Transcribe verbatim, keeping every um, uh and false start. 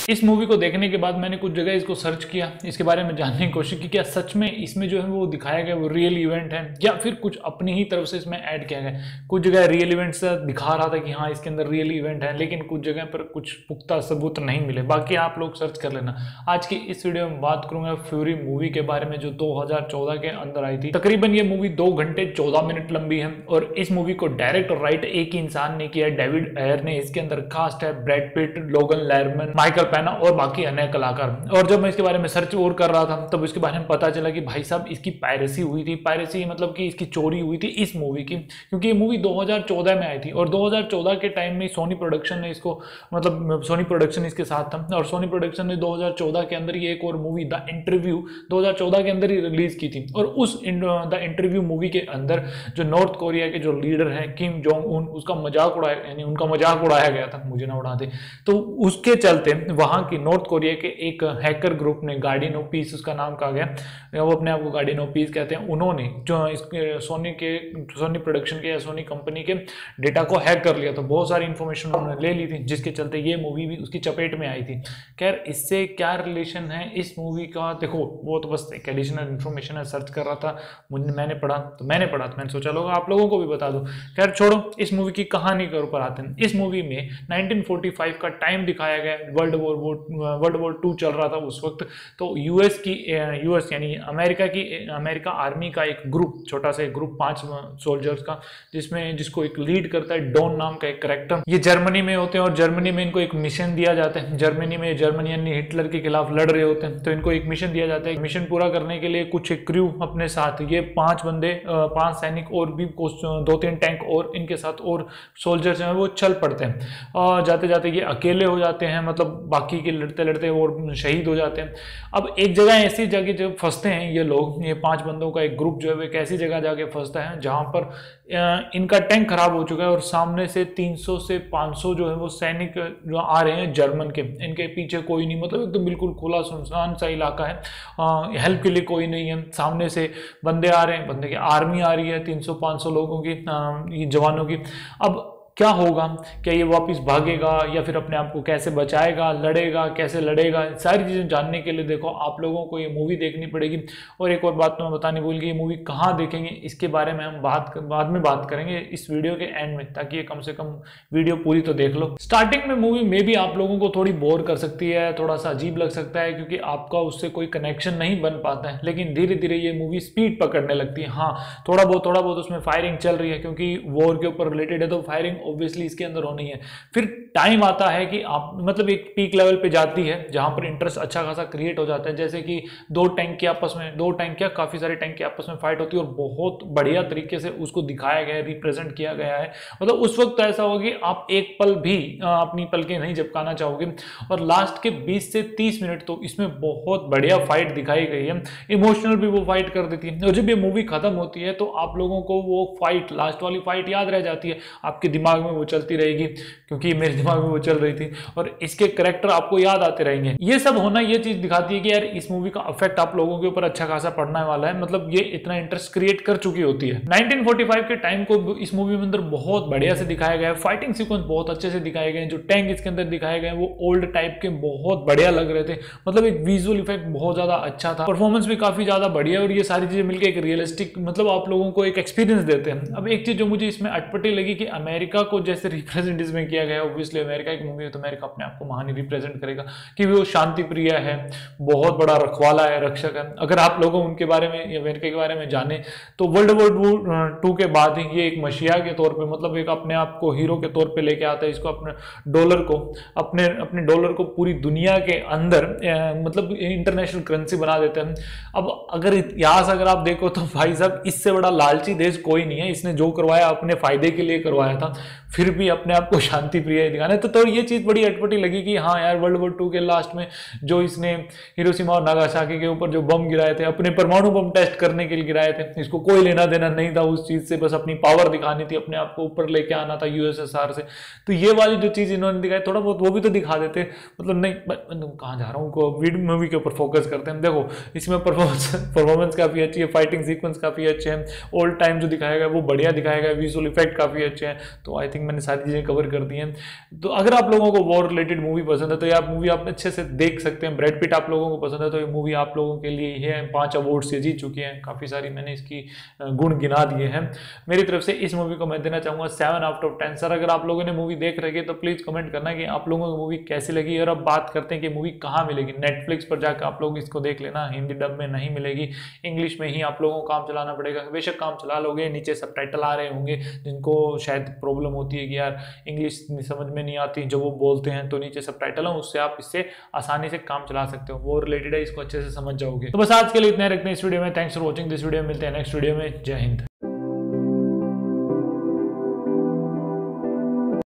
इस मूवी को देखने के बाद मैंने कुछ जगह इसको सर्च किया, इसके बारे में जानने की कोशिश की क्या सच में इसमें जो है वो दिखाया गया वो रियल इवेंट है या फिर कुछ अपनी ही तरफ से इसमें ऐड किया गया। कुछ जगह रियल इवेंट से दिखा रहा था कि हाँ इसके अंदर रियल इवेंट है, लेकिन कुछ जगह पर कुछ पुख्ता सबूत नहीं मिले। बाकी आप लोग सर्च कर लेना। आज की इस वीडियो में बात करूंगा फ्यूरी मूवी के बारे में जो दो हज़ार चौदह के अंदर आई थी। तकरीबन ये मूवी दो घंटे चौदह मिनट लंबी है और इस मूवी को डायरेक्ट और राइट एक ही इंसान ने किया, डेविड एयर ने। इसके अंदर कास्ट है ब्रैड पिट, लोगन लर्मन, माइकल पैना और बाकी अन्य कलाकार। और जब मैं इसके बारे में सर्च और कर रहा था तब इसके बारे में पता चला कि भाई साहब इसकी पायरेसी हुई थी। पायरेसी मतलब कि इसकी चोरी हुई थी इस मूवी की, क्योंकि ये मूवी दो हज़ार चौदह में आई थी और दो हज़ार चौदह के टाइम में सोनी प्रोडक्शन ने इसको मतलब सोनी प्रोडक्शन इसके साथ था और सोनी प्रोडक्शन ने दो हज़ार चौदह के अंदर ही एक और मूवी द इंटरव्यू दो हज़ार चौदह के अंदर ही रिलीज की थी। और उस द इंटरव्यू मूवी के अंदर जो नॉर्थ कोरिया के जो लीडर हैं किम जोंग उन, उसका मजाक उड़ाया यानी उनका मजाक उड़ाया गया था, मुझे ना उड़ा दे। तो उसके चलते वहां की नॉर्थ कोरिया के एक हैकर ग्रुप ने, गार्डियन ऑफ पीस उसका नाम कहा गया, वो अपने आप को गार्डियन ऑफ पीस कहते हैं, उन्होंने जो इसके सोनी के सोनी प्रोडक्शन के या सोनी कंपनी के डेटा को हैक कर लिया। तो बहुत सारी इंफॉर्मेशन उन्होंने ले ली थी जिसके चलते ये मूवी भी उसकी चपेट में आई थी। खैर इससे क्या रिलेशन है इस मूवी का, देखो वो तो बस एक एडिशनल इंफॉर्मेशन है, सर्च कर रहा था मुझे, मैंने पढ़ा तो मैंने पढ़ा तो मैंने सोचा लोग आप लोगों को भी बता दूं। खैर छोड़ो, इस मूवी की कहानी के ऊपर आते हैं। इस मूवी में नाइनटीन फोर्टी फाइव का टाइम दिखाया गया, world war world war two चल रहा था उस वक्त। तो यूएस की यूएस यानी अमेरिका की अमेरिका आर्मी का एक ग्रुप, छोटा सा एक ग्रुप पांच सोल्जर्स का, जिसमें जिसको एक लीड करता है डॉन नाम का एक कैरेक्टर। ये जर्मनी में होते हैं और जर्मनी में इनको एक मिशन दिया जाता है। जर्मनी में जर्मनी यानी हिटलर के खिलाफ लड़ रहे होते हैं, तो इनको एक मिशन दिया जाता है। मिशन पूरा करने के लिए कुछ एक क्रू अपने साथ, ये पांच बंदे पांच सैनिक और भी दो तीन टैंक और इनके साथ और सोल्जर्स हैं वो चल पड़ते हैं। और जाते जाते ये अकेले हो जाते हैं, मतलब बाकी के लड़ते लड़ते और शहीद हो जाते हैं। अब एक जगह ऐसी जगह जब फंसते हैं ये लोग, ये पांच बंदों का एक ग्रुप जो है वो एक ऐसी जगह जाके फंसता है जहां पर इनका टैंक खराब हो चुका है और सामने से तीन सौ से पाँच सौ जो है वो सैनिक जो आ रहे हैं जर्मन के, इनके पीछे कोई नहीं, मतलब एकदम बिल्कुल खुला सुनसान सा इलाका है, हेल्प के लिए कोई नहीं है। सामने से बंदे आ रहे हैं, बंदे की आर्मी आ रही है तीन सौ पाँच सौ लोगों की, जवानों की। अब क्या होगा, क्या ये वापस भागेगा या फिर अपने आप को कैसे बचाएगा, लड़ेगा कैसे लड़ेगा, सारी चीज़ें जानने के लिए देखो आप लोगों को ये मूवी देखनी पड़ेगी। और एक और बात तो मैं बताने भूल गई, ये मूवी कहाँ देखेंगे इसके बारे में हम बात बाद में बात करेंगे इस वीडियो के एंड में, ताकि ये कम से कम वीडियो पूरी तो देख लो। स्टार्टिंग में मूवी में भी आप लोगों को थोड़ी बोर कर सकती है, थोड़ा सा अजीब लग सकता है क्योंकि आपका उससे कोई कनेक्शन नहीं बन पाता है, लेकिन धीरे धीरे ये मूवी स्पीड पकड़ने लगती है। हाँ थोड़ा बहुत थोड़ा बहुत उसमें फायरिंग चल रही है क्योंकि वॉर के ऊपर रिलेटेड है, तो फायरिंग ऑब्वियसली इसके अंदर होनी है। फिर टाइम आता है कि आप मतलब एक पीक लेवल पे जाती है जहां पर इंटरेस्ट अच्छा खासा क्रिएट हो जाता है, जैसे कि दो टैंक के आपस में दो टैंक क्या काफी सारे टैंक के आपस में फाइट होती है और बहुत बढ़िया तरीके से उसको दिखाया गया है, रिप्रेजेंट किया गया है। मतलब उस वक्त ऐसा होगा कि आप एक पल भी अपनी पलकें नहीं झपकाना चाहोगे। और लास्ट के बीस से तीस मिनट तो इसमें बहुत बढ़िया फाइट दिखाई गई है, इमोशनल भी वो फाइट कर देती है। और जब ये मूवी खत्म होती है तो आप लोगों को वो फाइट, लास्ट वाली फाइट याद रह जाती है, आपके दिमाग में वो चलती रहेगी, क्योंकि मेरे दिमाग में वो चल रही थी और इसके कैरेक्टर आपको याद आते रहेंगे। ये सब होना ये चीज दिखाती है कि यार इस मूवी का इफेक्ट आप लोगों के ऊपर अच्छा खासा पड़ने वाला है, मतलब ये इतना इंटरेस्ट क्रिएट कर चुकी होती है। नाइनटीन फोर्टी फाइव के टाइम को इस मूवी में अंदर बहुत बढ़िया से दिखाया गया है, फाइटिंग सीक्वेंस बहुत अच्छे से दिखाए गए हैं, जो टैंक इसके अंदर दिखाए गए वो ओल्ड टाइप के बहुत बढ़िया लग रहे थे, मतलब एक विजुअल इफेक्ट बहुत ज्यादा अच्छा था, परफॉर्मेंस भी काफी ज्यादा बढ़िया और ये सारी चीजें मिलकर एक रियलिस्टिक मतलब आप लोगों को एक एक्सपीरियंस देते हैं। अब एक चीज जो मुझे इसमें अटपटी लगी कि अमेरिका को जैसे रिप्रेजेंट इसमें किया गया, ऑब्वियसली अमेरिका की मूवी है तो अमेरिका अपने आप को महान रिप्रेजेंट करेगा कि वो शांति प्रिय है, बहुत बड़ा रखवाला है, रक्षक है। अगर आप लोगों उनके बारे में या अमेरिका के बारे में जाने तो वर्ल्ड वॉर टू के बाद ही ये एक मसीहा के तौर पे, मतलब एक अपने आप को हीरो के तौर पे लेके आता है, इसको अपने डॉलर को अपने अपने डॉलर को पूरी दुनिया के अंदर ए, मतलब इंटरनेशनल करेंसी बना देते हैं। अब अगर इतिहास अगर आप देखो तो भाई साहब इससे बड़ा लालची देश कोई नहीं है, इसने जो करवाया अपने फायदे के लिए करवाया था, फिर भी अपने आप को शांति प्रिय दिखाना। तो, तो ये चीज बड़ी अटपटी लगी कि हाँ यार वर्ल्ड वॉर टू के लास्ट में जो इसने हिरोशिमा और नागासाकी के ऊपर जो बम गिराए थे, अपने परमाणु बम टेस्ट करने के लिए गिराए थे, इसको कोई लेना देना नहीं था उस चीज से, बस अपनी पावर दिखानी थी, अपने आप को ऊपर लेके आना था यूएसएसआर से। तो ये वाली जो चीज इन्होंने दिखाई थोड़ा बहुत वो भी तो दिखा देते, मतलब नहीं कहाँ जा रहा हूँ, मूवी के ऊपर फोकस करते हैं। देखो इसमें परफॉर्मेंस परफॉर्मेंस काफी अच्छी है, फाइटिंग सीक्वेंस काफी अच्छे हैं, ओल्ड टाइम जो दिखाया गया वो बढ़िया दिखाया गया, विजुअल इफेक्ट काफी अच्छे हैं। तो आई थिंक मैंने सारी चीज़ें कवर कर दी हैं। तो अगर आप लोगों को वॉर रिलेटेड मूवी पसंद है तो ये मूवी आप अच्छे से देख सकते हैं। ब्रैड पिट आप लोगों को पसंद है तो ये मूवी आप लोगों के लिए है। पांच अवार्ड्स ये जीत चुकी हैं, काफ़ी सारी मैंने इसकी गुण गिना दिए हैं। मेरी तरफ से इस मूवी को मैं देना चाहूँगा seven out of ten. Sir अगर आप लोगों ने मूवी देख रखी है तो प्लीज़ कमेंट करना कि आप लोगों को मूवी कैसी लगी। और अब बात करते हैं कि मूवी कहाँ मिलेगी। नेटफ्लिक्स पर जाकर आप लोग इसको देख लेना, हिंदी डब में नहीं मिलेगी, इंग्लिश में ही आप लोगों को काम चलाना पड़ेगा। बेशक काम चला लोगे, नीचे सबटाइटल आ रहे होंगे, जिनको शायद प्रॉब्लम होती है कि यार इंग्लिश समझ में नहीं आती जो वो बोलते हैं, तो नीचे सबटाइटल है, उससे आप इससे आसानी से काम चला सकते हो। वो रिलेटेड है, इसको अच्छे से समझ जाओगे। तो बस आज के लिए इतना रखते हैं इस वीडियो में। Thanks for watching this video. मिलते हैं नेक्स्ट वीडियो में। जय हिंद।